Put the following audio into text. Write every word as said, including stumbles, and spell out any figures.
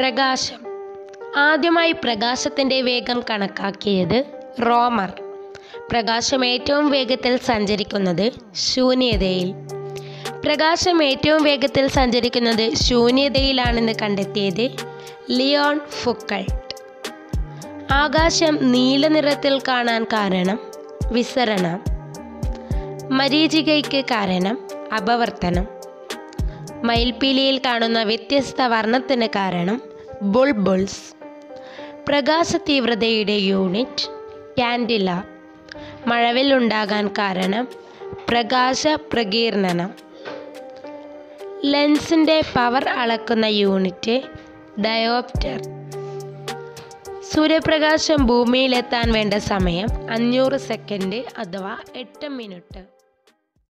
പ്രകാശം. ആദ്യമായി പ്രകാശത്തിൻ്റെ വേഗം കണക്കാക്കിയത് റോമർ. പ്രകാശം ഏറ്റവും വേഗത്തിൽ സഞ്ചരിക്കുന്നത് ശൂന്യതയിൽ. പ്രകാശം ഏറ്റവും വേഗത്തിൽ സഞ്ചരിക്കുന്നത് ശൂന്യതയിലാണെന്ന് കണ്ടെത്തിയത് ലിയോൺ ഫുക്കൾട്ട്. ആകാശം നീല നിറത്തിൽ കാണാൻ കാരണം വിസരണം. മരീചികയ്ക്ക് കാരണം അപവർത്തനം. മയിൽപ്പീലിയിൽ കാണുന്ന വ്യത്യസ്ത വർണ്ണത്തിന് കാരണം ബുൾബുൾസ്. പ്രകാശ തീവ്രതയുടെ യൂണിറ്റ് കാൻഡില. മഴവില്ലുണ്ടാകാൻ കാരണം പ്രകാശ പ്രകീർണനം. ലെൻസിൻ്റെ പവർ അളക്കുന്ന യൂണിറ്റ് ഡയോപ്റ്റർ. സൂര്യപ്രകാശം ഭൂമിയിലെത്താൻ വേണ്ട സമയം അഞ്ഞൂറ് സെക്കൻഡ് അഥവാ എട്ട് മിനിറ്റ്.